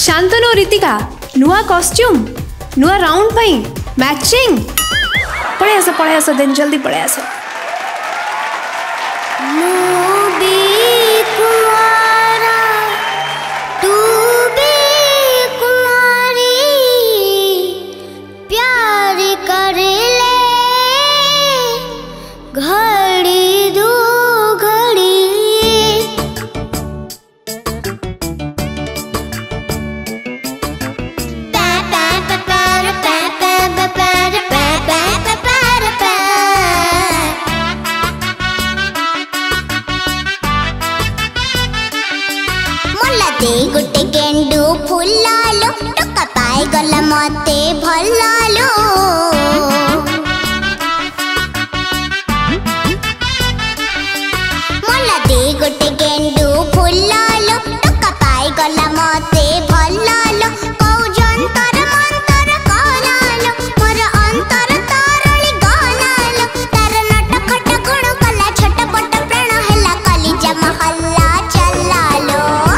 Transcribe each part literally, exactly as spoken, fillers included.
शांतनु रीतिका नुआ कॉस्ट्यूम नुआ राउंड पई मैचिंग पळे आस पळे आस देन जल्दी पळे आस गोटे गेंडू फुलालो टका पाई गला मते भलालो मोला दे गोटे गेंडू फुलालो टका पाई गला मते भलालो कौ जंतर मंतर करालो मोर अंतर तारली गानालो तार नट खट गुण कला छटपट प्राण हैला कलिजा महल्ला चलालो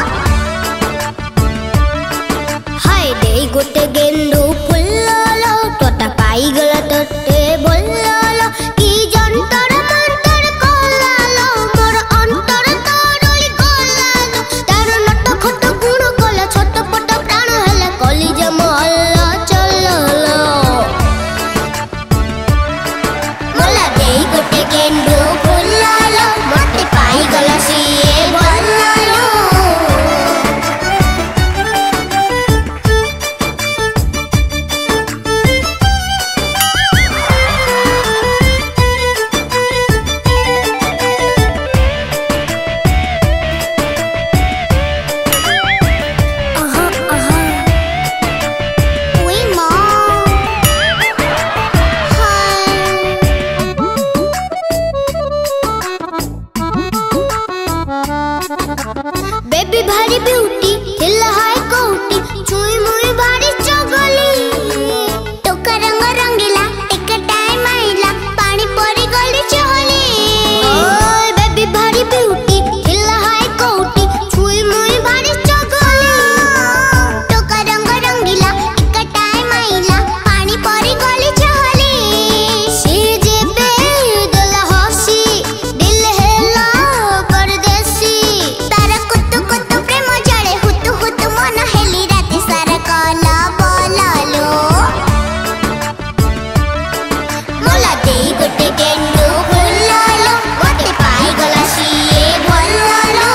गोटे गेंडू फुलालो टोटा पाई गला तोटे बोलालो की जंतर मंतर कोलालो मोर अंतर तारली कोलालो तार नट खट गुण कोला छटपट प्राण हैला कलिजा महल्ला चलालो मोला दे गोटे गेंडू फुलालो मते पाई गला सिए बोलालो बेबी भारी ब्यूटी हिल हाय कोटी चुई मुई भारी चगली टोका रंग रंगीला एक टाइम आइला पानी परी गली चहली ओए बेबी भारी ब्यूटी हिल हाय कोटी चुई मुई भारी चगली टोका रंग रंगीला एक टाइम आइला पानी परी गली चहली सी जेबे दिल हसी दिल हेला परदेसी तारा कुतु कुतु प्रेम जड़े हुतु हुतु मन हेली रात सारा काला बोलालो मोला दे गोटे गेंडू फुलालो मते पाई गला सिए भलालो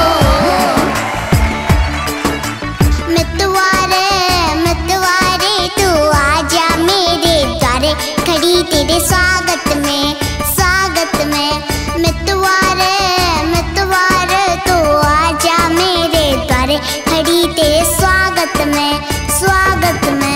मितवारे मितवारे तू आजा मेरे द्वारे खड़ी तेरे स्वागत में स्वागत में मितवारे मितवारे तू आजा मेरे द्वारे खड़ी तेरे स्वागत में स्वागत में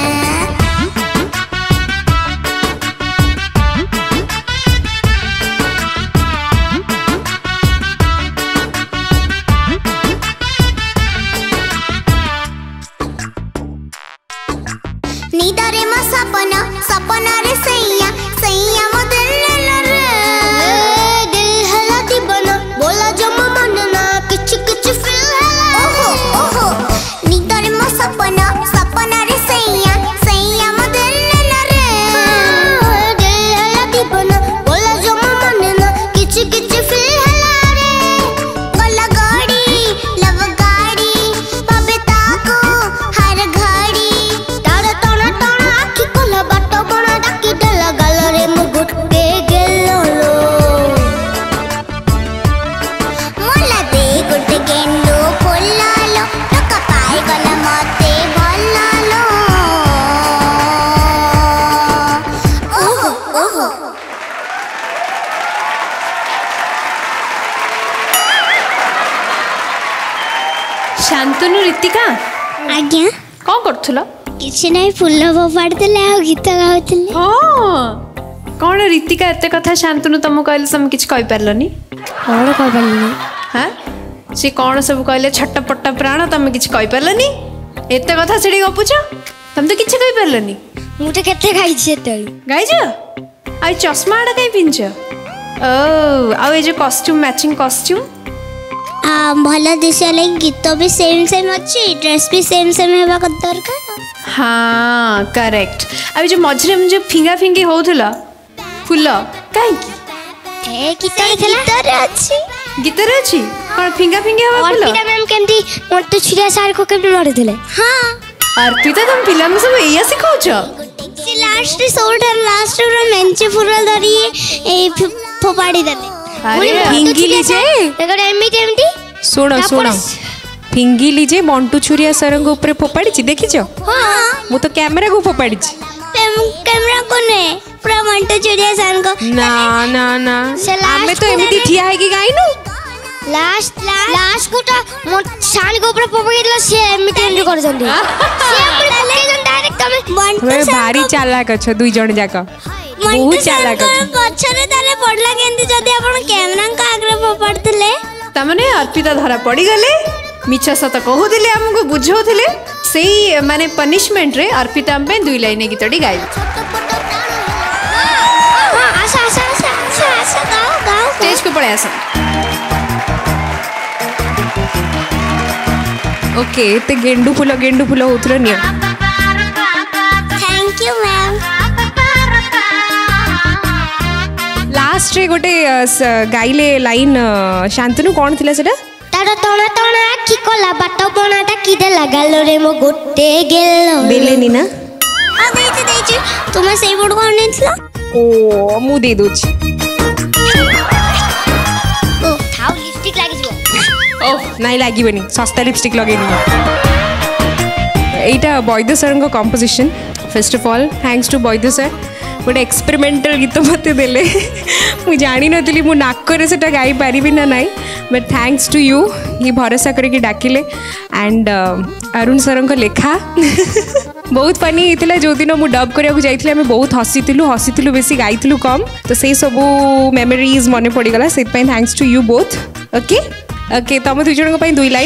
नीदरे मा सपना सपना रे सैया सैया मो दिल रे दिल हला दीवाना बोला जम मन ना किच किच फील हला ओहो ओहो नीदरे मा सपना सपना रे सैया सैया मो दिल रे दिल हला दीवाना बोला जम मन ना किच किच फील हला रे गला गाड़ी लव गाड़ी पाबे ताको हर घड़ी तार तोना तोना आखी कोला बाटो बना डाकी देला गालरे मुगुट के गेलो मोला दे गोटे गेंडू फुलालो टका पाई गला मते भलालो ओहो ओहो शांतनु रीतिका आज्ञा कौन करथुलो किसी नहीं फुल फोपाड़े आ गीत गाते हाँ कौन रीतिका एते कथा शांतनु तुम कहले तुम किछ कहि पारलनी कौन कह पारलनी हाँ सी कौन सब कहले छटपट प्राण तुम किछ कहि पारलनी एते कथा छेड़ी गपुछ तुम तो किछ कहि पारलनी मु तो केते खाई छे तळी गाइछ आई चश्मा आडा कहीं पिंच ओ आ ये जो कॉस्ट्यूम मैचिंग कॉस्ट्यूम भल दिशा लगे गीत भी सेम सेम अच्छी ड्रेस भी सेम सेम हेबा दरकार। हाँ करेक्ट। अब जो मझे मुझे फिंगा फिंगी होउथला फुल कहीं ए गीत गीत अच्छी गीत रे अच्छी कौन फिंगा फिंगी हवा फुल अर्पिता मैम केमती मोटे छुरिया सार को केमती मारि देले। हां अर्पिता तुम पिला में सब एया सिखाउछ से लास्ट सोल्डर लास्ट रो मेंचे फुल धरी ए फोपाड़ी देले। अरे फिंगी लीजे एगड एमिटी एमिटी सुनो सुनो फिंगी लीजे मंटू छुरिया सरंग ऊपर फोपाड़ी छी देखि छ। हां मु तो कैमरा को फोपाड़ी छी कैमरा को ने पूरा मंटू छुरिया सर को ना ना ना हमें तो एमिटी ठिया है कि गाइनु लास्ट लास्ट को तो मो शान को ऊपर फोपाड़ी देला से एमिटी एंड कर जंदी से ले जन डायरेक्ट तमे मंटू भारी चालाक छ दुई जण जाका बहुत चालाक छ पछरे ताले पडला केंती जदी आपण कैमरा का आग्रह फोपाडतले तमने अर्पिता धरा पड़ी गले मिछा सत कहूले आमको बुझाऊले से माने पनिशमेंट रे अर्पिता पे दुई लाइन गीतटी गाई। स्टेज को पड़े आस ओके ते गेंडू फूल गेंडू फूल होतरो निया। Thank you ma'am. लास्ट रे गोटे गाइले लाइन शांतनु कौन थिला सेटा तारा तोना तोना की कोला बाटो बनाटा की दे लगालो रे मो गोटे गेलो बेलेनी ना आ देछि देछि तुमे सेई बोर्ड कोन नेथला ओ मु दे दोछि ओ थाउ लिपस्टिक लागि जो ओ नाही लागिबनी सस्ता लिपस्टिक लगेनी एटा बॉयद सर को composition. First of all thanks to बॉयद सर गोटे एक्सपेरिमेंटल गीत मत देले मुझे जानी नी मु नाकरे से गाई पारि ना नाई बट थैंक्स टू यू ये भरोसा करके डाकिले एंड अरुण सर को लेखा बहुत फनी होता जो दिन मुझे डब करने जाइए आम बहुत हसीलु हसीलु बेसी गाइलु कम तो से सब मेमोरीज मन पड़गला से thanks to you both. Okay okay तुम दुई जन दुई लाइन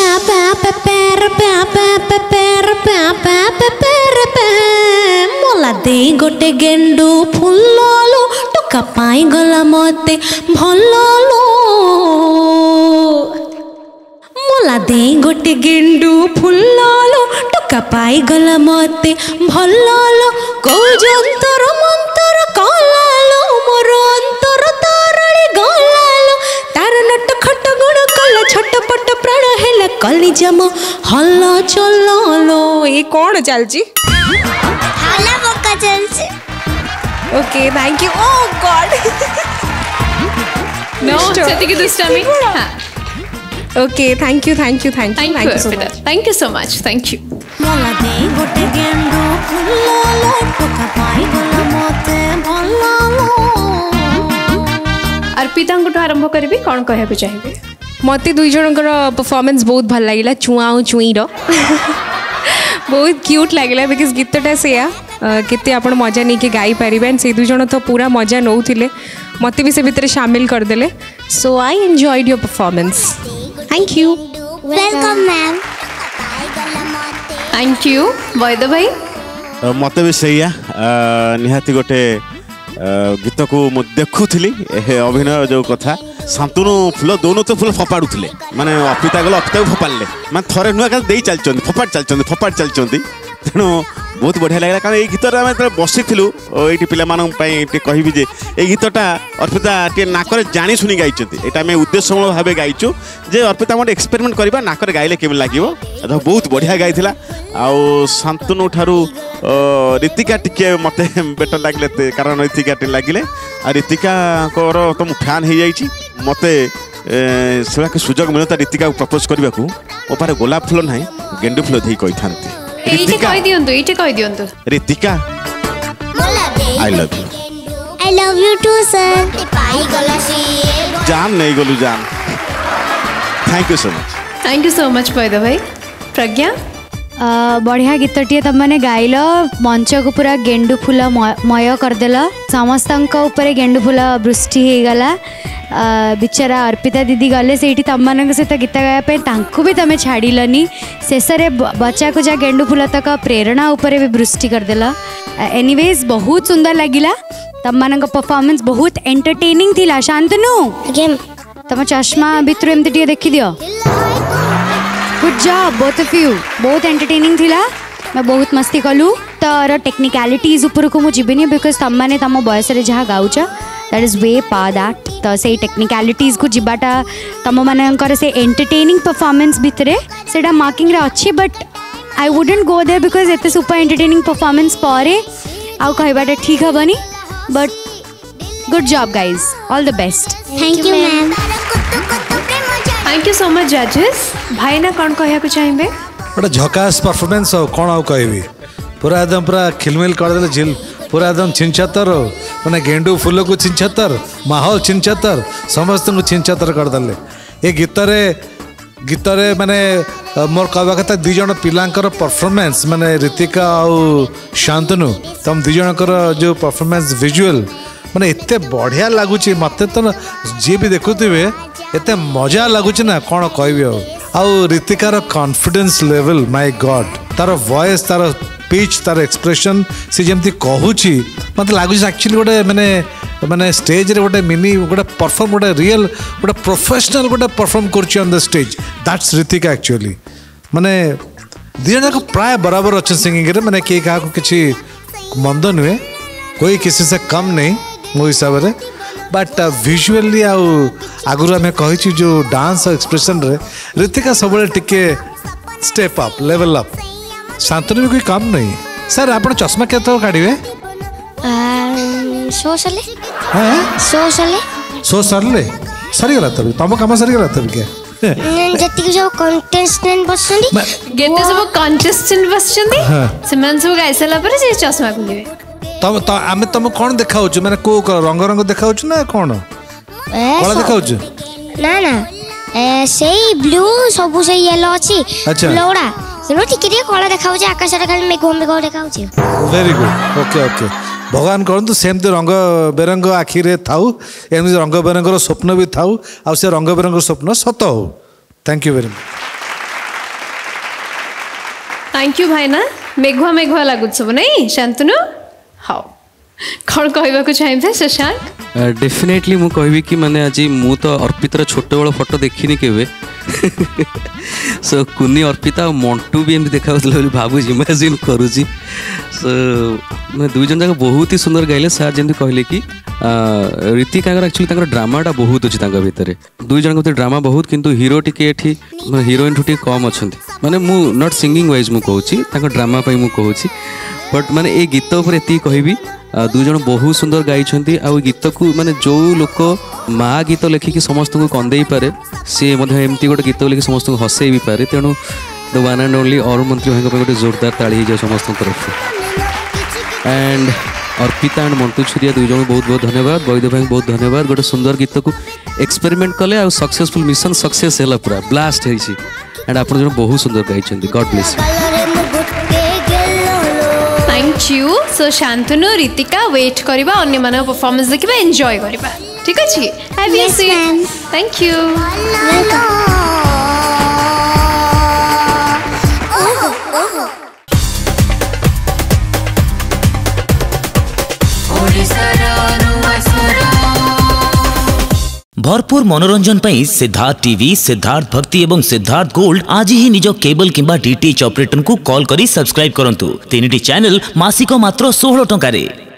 मोला दे गोटे गेंडू फुललो टोका पाई गला मते भललो मोला दे गोटे गेंडू फुललो टोका पाई गला मते भललो को जंतर मंतर कलालो मोर अंतर तारणी गलालो तार नट खट गुण कल छटपट प्राण हेला कली जम हल चललो ये कौन चलची हाला बक्का चलची। Okay thank you oh god no सेति की दुष्टामी। हां okay thank you thank you thank you thank you so much thank you so much thank you. मोला दे गोटे गेंडू फुललो टोका पाई गला मते भललो। अर्पिता को आरंभ करबी कौन कहबे चाहिबे मते दुई जनकर परफॉर्मेंस बहुत भल लागिला चुआउ चुईर बहुत क्यूट लगे बिकज गीतटा से केते आपण मजा नहीं के गाई पारे एंड से दुई जन तो पूरा मजा नौले मत भी से भितर शामिल करदे so I enjoyed your performance thank you welcome ma'am. Thank you वैद भाई मत भी सैया निहाती गोटे गीत को मु देखुली अभिनय जो कथा शांतनु फुल दोनों तो फुल फपाड़ुले माने अर्पिता गल अर्पिता को फपाड़े माने थरे नुआ दे चलते फपाड़ चलते फपाड़ चलते तेणु बहुत बढ़िया लगे कारण ये गीत आम बसी ये पे कहबी जे ये गीतटा अर्पिता टे नाकर जानी शुणी गाई यहाँ आम उद्देश्यमूलक भाव गाइचु जे अर्पिता गोटे एक्सपेरिमेंट करवा नाकर गाइले केमी लगे बहुत बढ़िया गाई आउ शांतनु ठारू रीतिका टिके मत बेटर लगे कारण रीतिका टे लगे आ रीतिका तो मु फैन हो जाइए मत से सुजोग मिलता रीतिका प्रपोज करने को मो पारे गोलाप फूल ना गेंडू फूल दे कही था Ritika I love you I love you too sir जान नहीं गलु जान thank you so much thank you so much वैद भाई। प्रज्ञा बढ़िया गीतटे तुमने गाइल मंच को पूरा गेंडू फूल मय करदेल समस्त गेंडू फूल वृष्टि हो गला बिचारा अर्पिता दीदी गले से तुम मान सहित गीत गायापी भी तुम छाड़लनी शेष बच्चा को जा गेंडू फूल तक प्रेरणा उपर भी वृष्टि करदेल एनीवेज बहुत सुंदर लगिला तुम मान परफॉर्मेंस बहुत एंटरटेनिंग थिला। शांतनु तुम चश्मा भितर एमती टे देखी दियो good job both of you बहुत एंटरटेनिंग थिला मैं बहुत मस्ती कलु तर टेक्निकालिटीज ऊपर को मुझे जीवनी बिकज तुम मैंने तुम बयस जहाँ गाउच दैट इज वे पा दैट तो से टेक्निकालिटीज को जीवाटा तुम मानकर से एंटरटेनिंग परफॉर्मेंस भितर से मार्किंग अच्छी but I wouldn't go there because it super entertaining performance पर आउ कहबाटा ठीक हेनी but good job guys all the best thank you ma'am thank you so much जजेस भाई ना कौन कहया चाहिए गोटे झकास परफॉर्मेंस हो कौन आउ कहबी पूरा एकदम पूरा खिलमिल करदे झिल पूरा एकदम छिंचतर मैंने गेंडू फूल को छिंचतर माहौल छिंचतर समस्त को छिंचतर करदे ये गीत गीत माने मोर कहवा कथा दी जन पिलांकर परफॉर्मेंस माने ऋतिका आउ शांतनु तुम दी जनकर जो परफॉर्मेंस विजुअल माने एते बढ़िया लगुच मत तो जी भी देखुवे एते मजा लगुच ना कौन कहबी आउ ऋतिकार कॉन्फिडेंस लेवल माय गॉड तार वॉइस तार पिच तार एक्सप्रेशन सी जमती कहूची मत लगुच एक्चुअली गोटे माने माने स्टेज रे गोटे मिनी गोटे परफॉर्म गोटे रियल गोटे प्रोफेशनल गोटे परफॉर्म करची on the stage that's Ritika actually माने दिजन जाक प्राय बराबर अच्छे सिंगिंग रे माने के का किसी मंद नुहे कोई किसी से कम नहीं मो हिसाब से बट विजुअली आउ आगुरी आम कही जो डांस और एक्सप्रेशन रे ऋतिका सब टिके step up level up Shantanu भी कोई काम नहीं सर आप चश्मा के काढ़े शो सले हाँ शो सले शो सरले सरीगला तभी तुम कम सरीगला तभी क्या जति जो कंटेस्टेंट बसछन्ती गेते सब कंटेस्टेंट बसछन्ती सेमान सब गाइ सला पर जे चश्मा खुलिबे तम त आमे तम कोन देखाउछ माने को रंग रंग देखाउछ ना कोन कोला देखाउछ ना ना ए सेई ब्लू सब से येलो अछि लोड़ा सेनो टिके कोला देखाउछ आकाश रे खाली मेघ मेघ देखाउछ वेरी गुड ओके ओके भगवान करतु सेमती रंग बेरंग आखि रे थाउ एमती रंग बेरंगर स्वप्न भी थाउ आ से रंग बेरंगर स्वप्न सत हो thank you very much thank you भाई ना मेघुआ मेघुआ लागुच सब नहीं शांतनु हाँ कौन कहबा चाहिए शशांक डेफिनेटली मु कहबी कि माने आज मु तो अर्पितार छोट बड़ फोटो देखिनी केबे सो कुनी अर्पिता और मंटू भी एमती देखा भावुँ इमेजिन करुँची सो मैं दुई जन जाक बहुत ही सुंदर गाइले सार जमी कहले कि ऋतिका एक्चुअली ड्रामाटा बहुत अच्छी भितर दुई जन भर ड्रामा बहुत किंतु हीरो टी हीरोइन ठू कम अच्छा माने मु नॉट सिंगिंग वाइज मु कहूँ ड्रामा मु कहूँ बट माने ए गीत उपर एति कहबी दुई जन बहुत सुंदर गाई आ गीत को माने जो लोक माँ गीत लिखिकी समस्त को कंदे पारे सी एमती गोटे गीत लिखि समस्त को हसई भी पारे तेणु the one and only Arun मंत्री भाई गोटे जोरदार ताली जाए समस्त तरफ एंड अर्पिता एंड मंटू छुरिया दुई जन बहुत बहुत धन्यवाद वैद्य भाई बहुत धन्यवाद गोटे सुंदर गीत को एक्सपेरिमेंट कले आ सक्सेसफुल मिशन सक्सेस है पूरा ब्लास्ट है एंड आप बहुत सुंदर गाई god bless thank you so Shantanu Ritika wait करबा अन्य मानव परफॉर्मेंस देखिबा एंजॉय करबा ठीक अछि have you seen thank you भरपूर मनोरंजन पर सिद्धार्थ टीवी सिद्धार्थ भक्ति एवं सिद्धार्थ गोल्ड आज ही निज केबल किंबा डीटीएच ऑपरेटर को कॉल करी सब्सक्राइब करंतु तीन टी चैनल मासिक मात्र सोलह टंका रे।